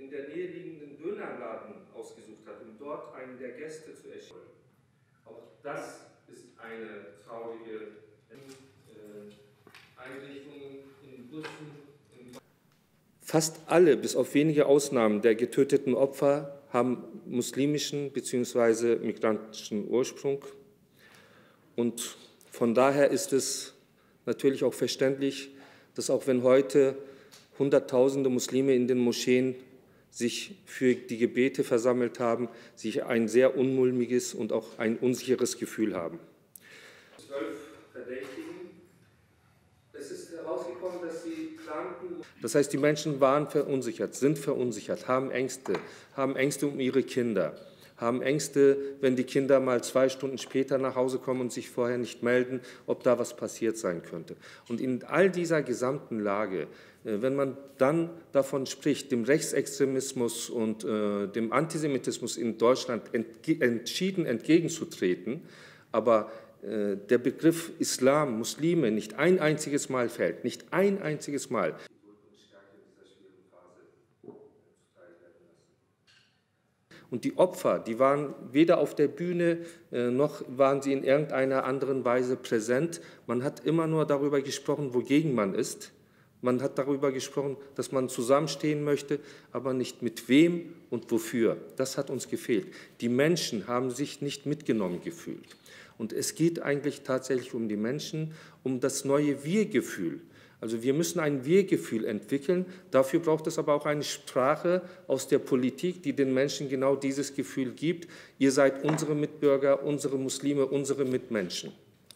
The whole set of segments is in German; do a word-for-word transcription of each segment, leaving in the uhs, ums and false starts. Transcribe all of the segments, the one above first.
in der Nähe liegenden Dönerladen ausgesucht hat, um dort einen der Gäste zu erschießen. Auch das ist eine traurige äh, Einrichtungen in Bussen. In Fast alle, bis auf wenige Ausnahmen, der getöteten Opfer haben muslimischen bzw. migrantischen Ursprung. Und von daher ist es natürlich auch verständlich, dass auch wenn heute Hunderttausende Muslime in den Moscheen sich für die Gebete versammelt haben, sie ein sehr unmulmiges und auch ein unsicheres Gefühl haben. Zwölf Verdächtigen. Es ist herausgekommen, dass sie planten. Das heißt, die Menschen waren verunsichert, sind verunsichert, haben Ängste, haben Ängste um ihre Kinder, haben Ängste, wenn die Kinder mal zwei Stunden später nach Hause kommen und sich vorher nicht melden, ob da was passiert sein könnte. Und in all dieser gesamten Lage, wenn man dann davon spricht, dem Rechtsextremismus und äh, dem Antisemitismus in Deutschland entge entschieden entgegenzutreten, aber äh, der Begriff Islam, Muslime nicht ein einziges Mal fällt, nicht ein einziges Mal. Und die Opfer, die waren weder auf der Bühne, äh, noch waren sie in irgendeiner anderen Weise präsent. Man hat immer nur darüber gesprochen, wogegen man ist. Man hat darüber gesprochen, dass man zusammenstehen möchte, aber nicht mit wem und wofür. Das hat uns gefehlt. Die Menschen haben sich nicht mitgenommen gefühlt. Und es geht eigentlich tatsächlich um die Menschen, um das neue Wir-Gefühl. Also wir müssen ein Wir-Gefühl entwickeln. Dafür braucht es aber auch eine Sprache aus der Politik, die den Menschen genau dieses Gefühl gibt. Ihr seid unsere Mitbürger, unsere Muslime, unsere Mitmenschen.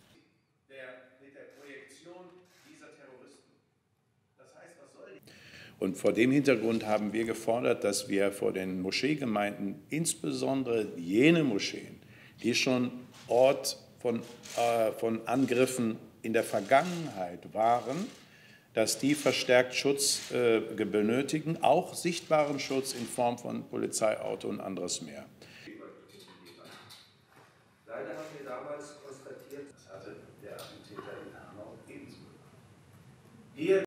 Und vor dem Hintergrund haben wir gefordert, dass wir vor den Moscheegemeinden, insbesondere jene Moscheen, die schon Ort von, äh, von Angriffen in der Vergangenheit waren, dass die verstärkt Schutz äh, benötigen, auch sichtbaren Schutz in Form von Polizeiauto und anderes mehr. Leider haben wir damals konstatiert, das hatte der Attentäter in Hanau ebenso. Hier